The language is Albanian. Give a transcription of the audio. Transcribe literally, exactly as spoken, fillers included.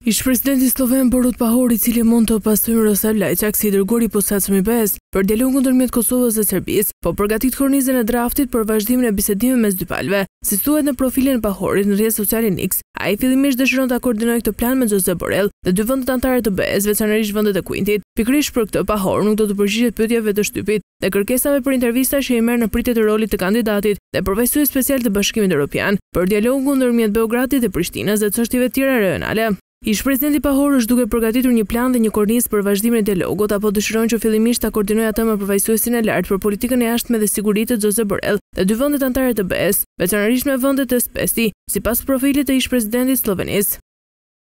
Ish-presidenti sloven Borut Pahor, i cili mund të pasojmë Rosa Lajçak si dërguari i posaçëm i B E S për dialogun ndërmjet Kosovës dhe Serbisë, po përgatit kornizën e draftit për vazhdimin e bisedimeve mes dy palëve. Si thuhet në profilin e Pahorit në rrjetin social X, ai fillimisht dëshiron ta koordinojë këtë plan me Josep Borrell dhe dy vendet anëtare të B E S, veçanërisht vendet e Kuintit. Pikërisht për këtë, Pahor nuk do të përgjigjet pyetjeve të shtypit dhe kërkesave për intervista që i merr në pritje të rolit të kandidatit dhe përfaqësues special të Bashkimit Evropian për dialogun ndërmjet Beogradit dhe Prishtinës dhe çështjeve tjera rajonale. Ish-presidenti Pahor është duke përgatitur një plan dhe një kornizë për vazhdimin e dialogut, apo dëshiron që fillimisht ta koordinojë atë me përfaqësuesin e lartë për politikën e jashtme dhe sigurisë të Josep Borrell dhe dy vendet anëtare të B E S, veçanërisht me vendet e S P E S-i, sipas profilit të ish-presidentit Slovenisë.